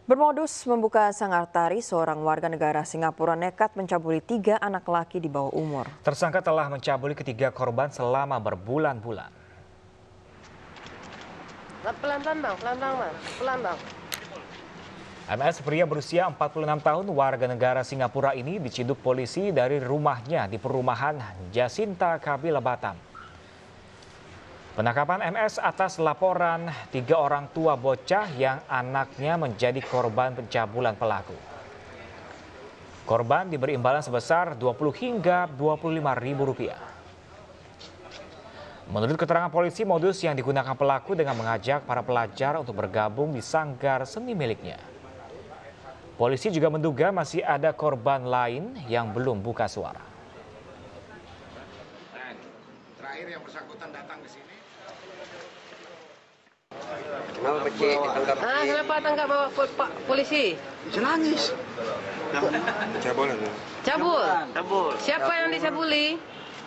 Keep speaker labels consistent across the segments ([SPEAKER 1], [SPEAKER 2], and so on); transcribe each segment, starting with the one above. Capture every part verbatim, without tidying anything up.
[SPEAKER 1] Bermodus membuka sangartari, seorang warga negara Singapura nekat mencabuli tiga anak laki di bawah umur.
[SPEAKER 2] Tersangka telah mencabuli ketiga korban selama berbulan-bulan.
[SPEAKER 3] Pelan-pelan bang, pelan-pelan bang, pelan bang.
[SPEAKER 2] M S pria berusia empat puluh enam tahun warga negara Singapura ini diciduk polisi dari rumahnya di perumahan Jacinta Kabila Batam. Penangkapan M S atas laporan tiga orang tua bocah yang anaknya menjadi korban pencabulan pelaku. Korban diberi imbalan sebesar dua puluh hingga dua puluh lima ribu rupiah. Menurut keterangan polisi, modus yang digunakan pelaku dengan mengajak para pelajar untuk bergabung di sanggar seni miliknya. Polisi juga menduga masih ada korban lain yang belum buka suara.
[SPEAKER 4] Terakhir yang bersangkutan datang ke sini.
[SPEAKER 3] Kenapa becek ditangkap? Ah, kenapa tangkap bawa Pak polisi?
[SPEAKER 4] Nangis. Cabul itu.
[SPEAKER 3] Cabul. Cabul. Siapa yang dicabuli?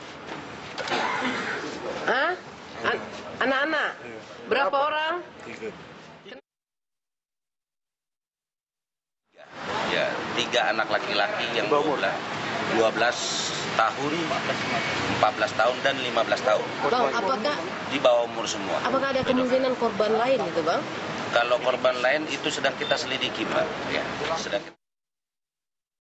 [SPEAKER 3] Hah? An- Anak-anak? Berapa orang?
[SPEAKER 4] Tiga.
[SPEAKER 5] Ya, tiga anak laki-laki yang berumur dua belas tahun, empat belas tahun, dan lima belas tahun.
[SPEAKER 3] Bang, apakah
[SPEAKER 5] Di bawah umur semua.
[SPEAKER 3] apakah ada kemungkinan korban lain gitu, Bang?
[SPEAKER 5] Kalau korban lain itu sedang kita selidiki, Mbak. Ya, sedang kita